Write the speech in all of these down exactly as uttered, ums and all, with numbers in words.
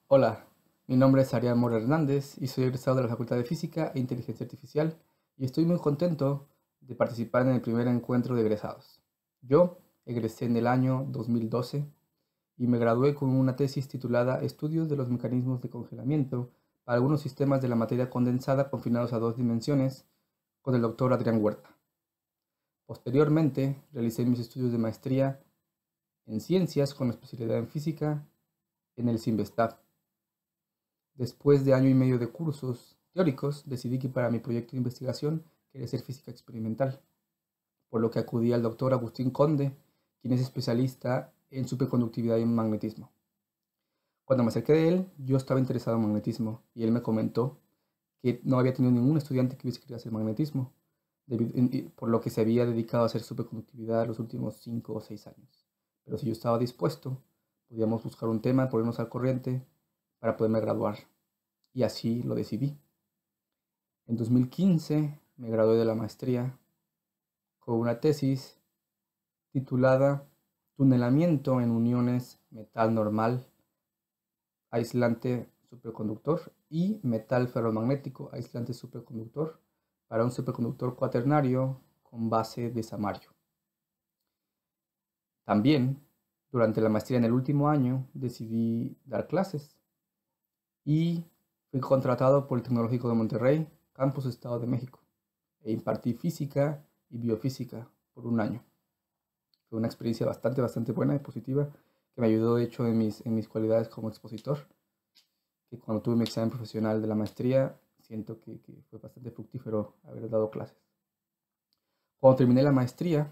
Hola, mi nombre es Arián Mora Hernández y soy egresado de la Facultad de Física e Inteligencia Artificial y estoy muy contento de participar en el primer encuentro de egresados. Yo egresé en el año dos mil doce y me gradué con una tesis titulada Estudios de los mecanismos de congelamiento para algunos sistemas de la materia condensada confinados a dos dimensiones con el doctor Adrián Huerta. Posteriormente, realicé mis estudios de maestría en ciencias con especialidad en física en el CIMBESTAB. Después de año y medio de cursos teóricos, decidí que para mi proyecto de investigación quería hacer física experimental, por lo que acudí al doctor Agustín Conde, quien es especialista en superconductividad y en magnetismo. Cuando me acerqué de él, yo estaba interesado en magnetismo y él me comentó que no había tenido ningún estudiante que hubiese querido hacer magnetismo, por lo que se había dedicado a hacer superconductividad los últimos cinco o seis años. Pero si yo estaba dispuesto, podíamos buscar un tema, ponernos al corriente para poderme graduar. Y así lo decidí. En dos mil quince me gradué de la maestría con una tesis titulada Tunelamiento en uniones metal normal, aislante superconductor y metal ferromagnético, aislante superconductor para un superconductor cuaternario con base de samario. También, durante la maestría en el último año, decidí dar clases y fui contratado por el Tecnológico de Monterrey, Campus Estado de México, e impartí física y biofísica por un año. Fue una experiencia bastante, bastante buena y positiva que me ayudó, de hecho, en mis, en mis cualidades como expositor, que cuando tuve mi examen profesional de la maestría, siento que, que fue bastante fructífero haber dado clases. Cuando terminé la maestría,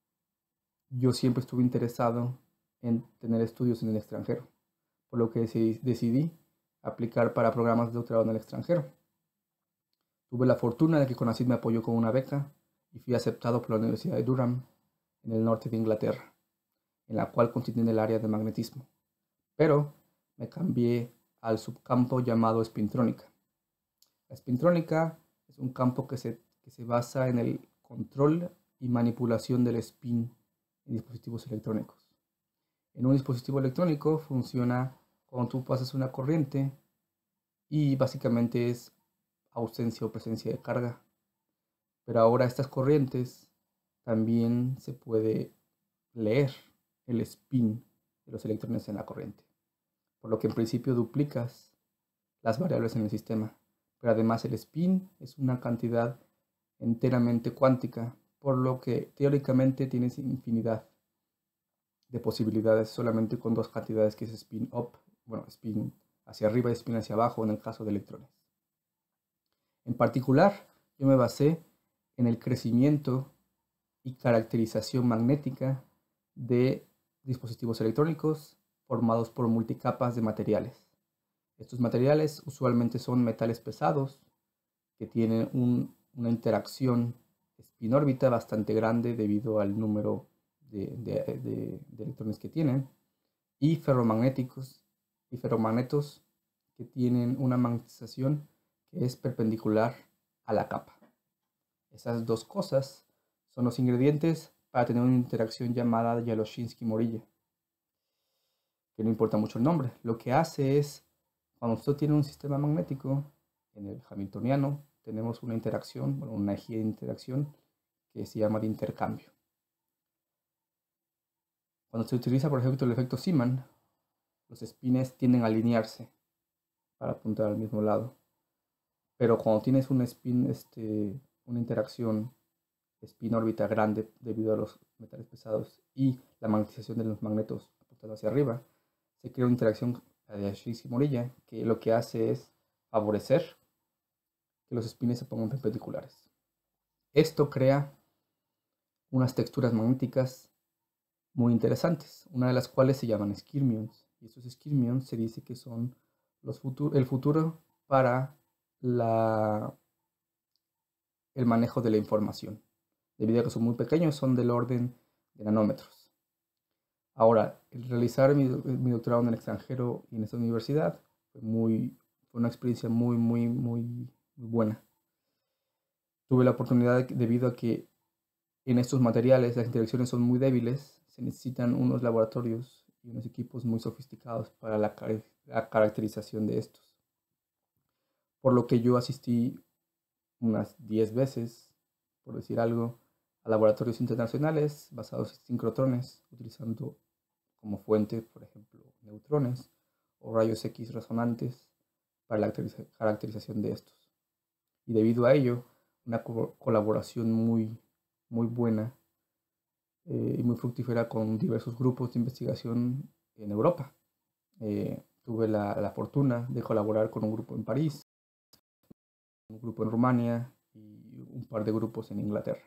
yo siempre estuve interesado en tener estudios en el extranjero, por lo que decidí aplicar para programas de doctorado en el extranjero. Tuve la fortuna de que CONACYT me apoyó con una beca y fui aceptado por la Universidad de Durham, en el norte de Inglaterra, en la cual contiene el área de magnetismo. Pero me cambié al subcampo llamado espintrónica. La espintrónica es un campo que se, que se basa en el control y manipulación del spin en dispositivos electrónicos. En un dispositivo electrónico funciona cuando tú pasas una corriente y básicamente es ausencia o presencia de carga. Pero ahora estas corrientes también se puede leer el spin de los electrones en la corriente, por lo que en principio duplicas las variables en el sistema. Pero además el spin es una cantidad enteramente cuántica, por lo que teóricamente tienes infinidad de posibilidades solamente con dos cantidades, que es spin up, bueno, spin hacia arriba y spin hacia abajo en el caso de electrones. En particular, yo me basé en el crecimiento y caracterización magnética de dispositivos electrónicos formados por multicapas de materiales. Estos materiales usualmente son metales pesados que tienen un, una interacción spin-órbita bastante grande debido al número de, de, de, de electrones que tienen, y ferromagnéticos y ferromagnetos que tienen una magnetización que es perpendicular a la capa. Esas dos cosas son los ingredientes para tener una interacción llamada Yaroshinsky-Morilla, que no importa mucho el nombre. Lo que hace es, cuando usted tiene un sistema magnético, en el hamiltoniano tenemos una interacción, bueno, una energía de interacción que se llama de intercambio. Cuando se utiliza, por ejemplo, el efecto Zeeman, los spines tienden a alinearse para apuntar al mismo lado. Pero cuando tienes un spin, este, una interacción spin-órbita grande debido a los metales pesados y la magnetización de los magnetos apuntando hacia arriba, se crea una interacción de Yaroshinsky-Morilla que lo que hace es favorecer que los spines se pongan perpendiculares. Esto crea unas texturas magnéticas muy interesantes, una de las cuales se llaman skirmions. Y estos skirmions se dice que son los futur el futuro para la, el manejo de la información. Debido a que son muy pequeños, son del orden de nanómetros. Ahora, el realizar mi, mi doctorado en el extranjero y en esta universidad fue, muy, fue una experiencia muy, muy, muy, muy buena. Tuve la oportunidad, de, debido a que en estos materiales las interacciones son muy débiles, se necesitan unos laboratorios y unos equipos muy sofisticados para la, la caracterización de estos. Por lo que yo asistí unas diez veces, por decir algo, a laboratorios internacionales basados en sincrotrones, utilizando como fuente, por ejemplo, neutrones o rayos X resonantes para la caracterización de estos. Y debido a ello, una co colaboración muy, muy buena eh, y muy fructífera con diversos grupos de investigación en Europa. Eh, tuve la, la fortuna de colaborar con un grupo en París, un grupo en Rumania y un par de grupos en Inglaterra.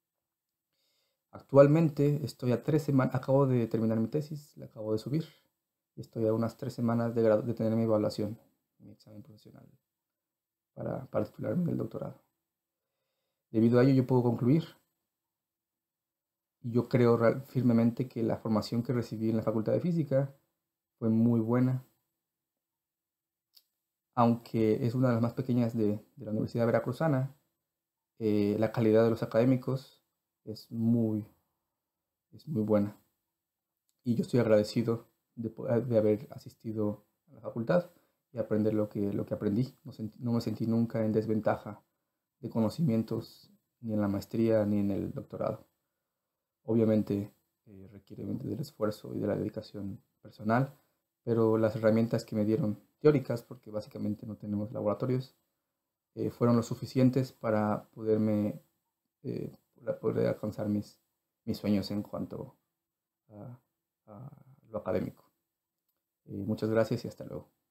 Actualmente estoy a tres semanas, acabo de terminar mi tesis, la acabo de subir, y estoy a unas tres semanas de, de tener mi evaluación, mi examen profesional, para, para titularme del doctorado. Debido a ello yo puedo concluir, y yo creo firmemente que la formación que recibí en la Facultad de Física fue muy buena, aunque es una de las más pequeñas de, de la Universidad Veracruzana. Eh, la calidad de los académicos es muy, es muy buena. Y yo estoy agradecido de, de haber asistido a la facultad y aprender lo que, lo que aprendí. No, sentí, no me sentí nunca en desventaja de conocimientos, ni en la maestría ni en el doctorado. Obviamente eh, requiere del esfuerzo y de la dedicación personal, pero las herramientas que me dieron teóricas, porque básicamente no tenemos laboratorios, eh, fueron lo suficientes para poderme eh, para poder alcanzar mis, mis sueños en cuanto a, a lo académico. Eh, muchas gracias y hasta luego.